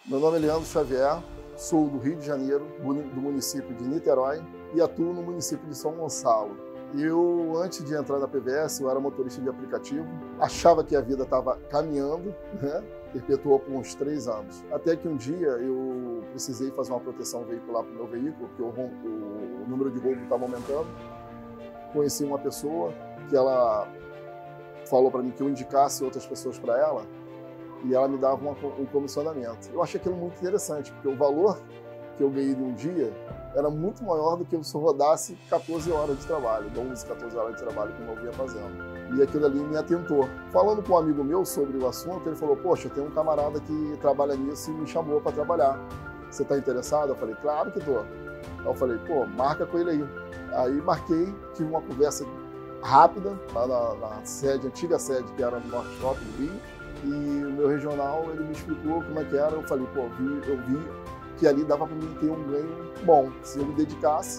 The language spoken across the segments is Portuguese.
Meu nome é Leandro Xavier, sou do Rio de Janeiro, do município de Niterói e atuo no município de São Gonçalo. Eu, antes de entrar na PVS, eu era motorista de aplicativo, achava que a vida estava caminhando, né? Perpetuou por uns 3 anos. Até que um dia eu precisei fazer uma proteção veicular para o meu veículo, porque o número de roubo estava aumentando. Conheci uma pessoa que ela falou para mim que eu indicasse outras pessoas para ela, e ela me dava um comissionamento. Eu achei aquilo muito interessante, porque o valor que eu ganhei de um dia era muito maior do que se eu rodasse 14 horas de trabalho, 12, 14 horas de trabalho, como eu vinha fazendo. E aquilo ali me atentou. Falando com um amigo meu sobre o assunto, ele falou, poxa, tem um camarada que trabalha nisso e me chamou para trabalhar. Você está interessado? Eu falei, claro que estou. Aí eu falei, pô, marca com ele aí. Aí marquei, tive uma conversa rápida lá na sede, antiga sede, que era no Norte Shopping do Rio. E o meu regional, ele me explicou como é que era. Eu falei, pô, eu vi que ali dava para mim ter um ganho bom, se eu me dedicasse.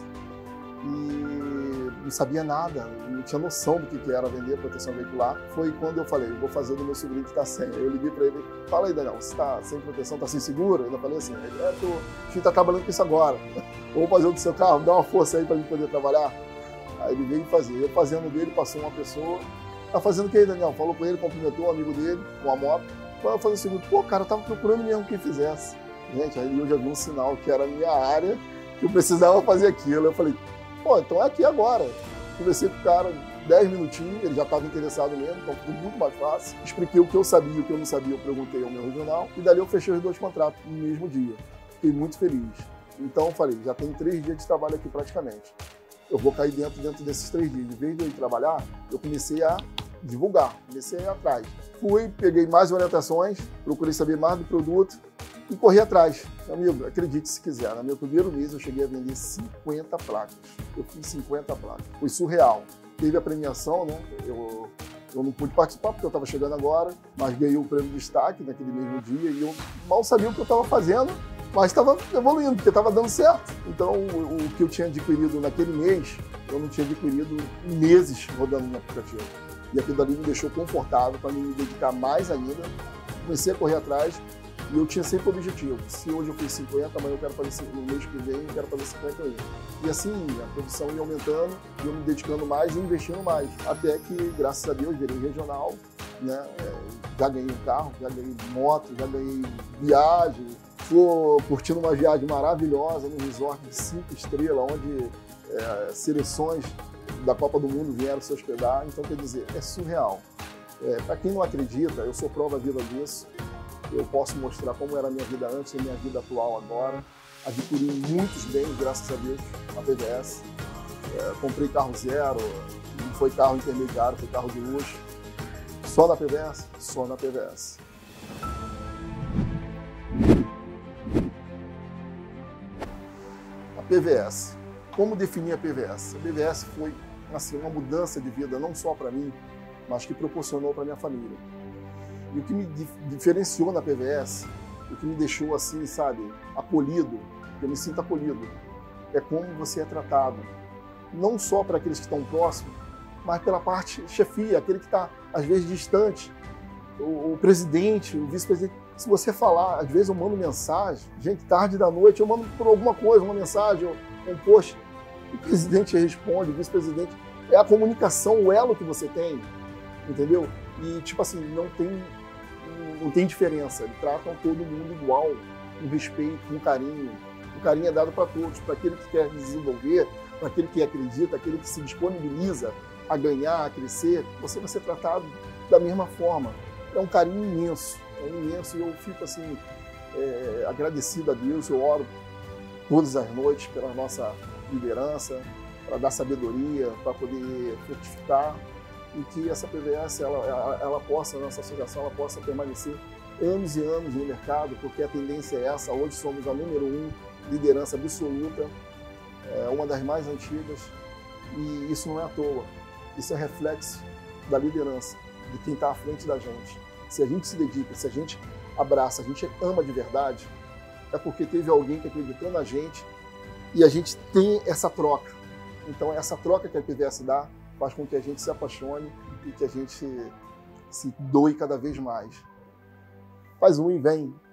E não sabia nada, não tinha noção do que era vender proteção veicular. Foi quando eu falei, vou fazer do meu sobrinho que está sem. Eu liguei para ele, fala aí, Daniel, você está sem proteção, está sem seguro? Eu ainda falei assim, a gente está trabalhando com isso agora. Vamos fazer o do seu carro, dá uma força aí para mim poder trabalhar. Aí ele veio fazer. Eu fazendo dele, passou uma pessoa. Tá fazendo o que aí, Daniel? Falou com ele, cumprimentou um amigo dele, com a moto. Vai fazer o seguinte, pô, cara, eu tava procurando mesmo quem fizesse. Gente, aí eu já vi um sinal que era a minha área, que eu precisava fazer aquilo. Eu falei, pô, então é aqui agora. Conversei com o cara 10 minutinhos, ele já estava interessado mesmo, então ficou muito mais fácil. Expliquei o que eu sabia e o que eu não sabia, eu perguntei ao meu regional. E dali eu fechei os 2 contratos no mesmo dia. Fiquei muito feliz. Então eu falei, já tem 3 dias de trabalho aqui praticamente. Eu vou cair dentro desses 3 dias. Em vez de eu ir trabalhar, eu comecei a divulgar, comecei a ir atrás. Fui, peguei mais orientações, procurei saber mais do produto e corri atrás. Amigo, acredite se quiser, no meu primeiro mês eu cheguei a vender 50 placas. Eu fiz 50 placas. Foi surreal. Teve a premiação, né? Eu não pude participar porque eu estava chegando agora, mas ganhei o prêmio de destaque naquele mesmo dia e eu mal sabia o que eu estava fazendo, mas estava evoluindo, porque estava dando certo. Então, o que eu tinha adquirido naquele mês, eu não tinha adquirido em meses rodando no aplicativo. E aquilo dali me deixou confortável para me dedicar mais ainda. Comecei a correr atrás e eu tinha sempre o objetivo. Se hoje eu fiz 50, amanhã eu quero fazer no mês que vem, eu quero fazer 51. E assim, a produção ia aumentando, e eu me dedicando mais e investindo mais. Até que, graças a Deus, virei regional, né? Já ganhei um carro, já ganhei moto, já ganhei viagem. Estou curtindo uma viagem maravilhosa num resort de 5 estrelas, onde seleções da Copa do Mundo vieram se hospedar. Então, quer dizer, é surreal. Para quem não acredita, eu sou prova viva disso. Eu posso mostrar como era a minha vida antes e a minha vida atual agora. Adquiri muitos bens, graças a Deus, na PVS. Comprei carro zero, não foi carro intermediário, foi carro de luxo. Só na PVS? Só na PVS. A PVS. Como definir a PVS? A PVS foi assim, uma mudança de vida, não só para mim, mas que proporcionou para minha família. E o que me diferenciou na PVS, o que me deixou assim, sabe, acolhido, eu me sinto acolhido, é como você é tratado. Não só para aqueles que estão próximos, mas pela parte chefia, aquele que está, às vezes, distante. O presidente, o vice-presidente. Se você falar, às vezes eu mando mensagem, gente, tarde da noite, eu mando por alguma coisa, uma mensagem, um post, o presidente responde, o vice-presidente. É a comunicação, o elo que você tem, entendeu? E, tipo assim, não tem diferença. Eles tratam todo mundo igual, com respeito, com carinho. O carinho é dado para todos, para aquele que quer desenvolver, para aquele que acredita, aquele que se disponibiliza a ganhar, a crescer. Você vai ser tratado da mesma forma. É um carinho imenso, e eu fico assim, agradecido a Deus. Eu oro todas as noites pela nossa liderança, para dar sabedoria, para poder frutificar, e que essa PVS, ela possa, a nossa associação, ela possa permanecer anos e anos no mercado, porque a tendência é essa. Hoje somos a número 1, liderança absoluta, uma das mais antigas, e isso não é à toa. Isso é reflexo da liderança, de quem está à frente da gente. Se a gente se dedica, se a gente abraça, a gente ama de verdade, é porque teve alguém que acreditou na gente e a gente tem essa troca. Então, essa troca que a PVS dá faz com que a gente se apaixone e que a gente se doe cada vez mais. Faz um e vem.